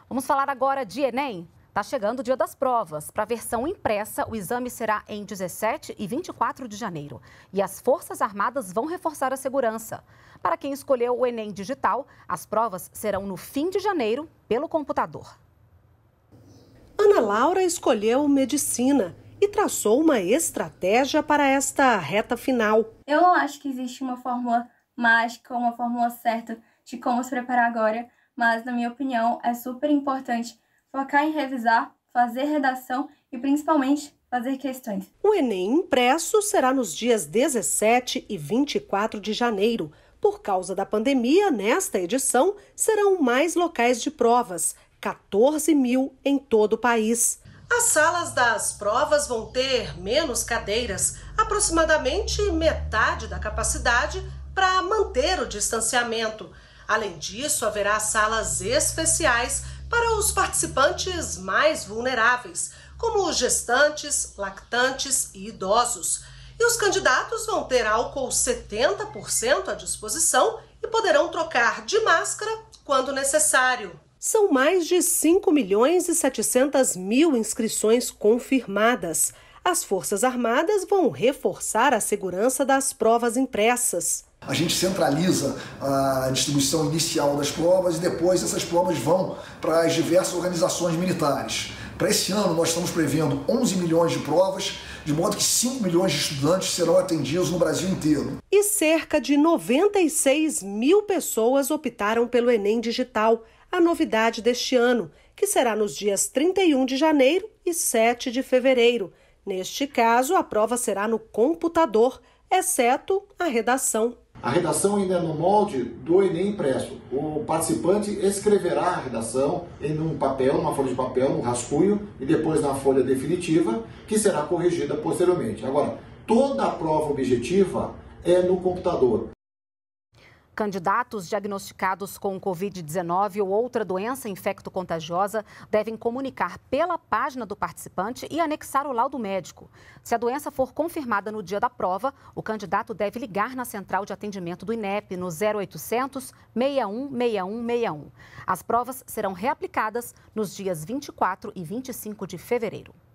Vamos falar agora de Enem. Está chegando o dia das provas. Para a versão impressa, o exame será em 17 e 24 de janeiro. E as Forças Armadas vão reforçar a segurança. Para quem escolheu o Enem digital, as provas serão no fim de janeiro pelo computador. Ana Laura escolheu medicina e traçou uma estratégia para esta reta final. Eu não acho que existe uma fórmula mágica ou uma fórmula certa de como se preparar agora, mas, na minha opinião, é super importante focar em revisar, fazer redação e, principalmente, fazer questões. O Enem impresso será nos dias 17 e 24 de janeiro. Por causa da pandemia, nesta edição, serão mais locais de provas, 14 mil em todo o país. As salas das provas vão ter menos cadeiras, aproximadamente metade da capacidade, para manter o distanciamento. Além disso, haverá salas especiais para os participantes mais vulneráveis, como os gestantes, lactantes e idosos. E os candidatos vão ter álcool 70% à disposição e poderão trocar de máscara quando necessário. São mais de 5.700.000 inscrições confirmadas. As Forças Armadas vão reforçar a segurança das provas impressas. A gente centraliza a distribuição inicial das provas e depois essas provas vão para as diversas organizações militares. Para esse ano nós estamos prevendo 11 milhões de provas, de modo que 5 milhões de estudantes serão atendidos no Brasil inteiro. E cerca de 96 mil pessoas optaram pelo Enem digital, a novidade deste ano, que será nos dias 31 de janeiro e 7 de fevereiro. Neste caso, a prova será no computador, exceto a redação. A redação ainda é no molde do Enem impresso. O participante escreverá a redação em um papel, numa folha de papel, um rascunho, e depois na folha definitiva, que será corrigida posteriormente. Agora, toda a prova objetiva é no computador. Candidatos diagnosticados com Covid-19 ou outra doença infecto-contagiosa devem comunicar pela página do participante e anexar o laudo médico. Se a doença for confirmada no dia da prova, o candidato deve ligar na central de atendimento do INEP no 0800 61 61 61. As provas serão reaplicadas nos dias 24 e 25 de fevereiro.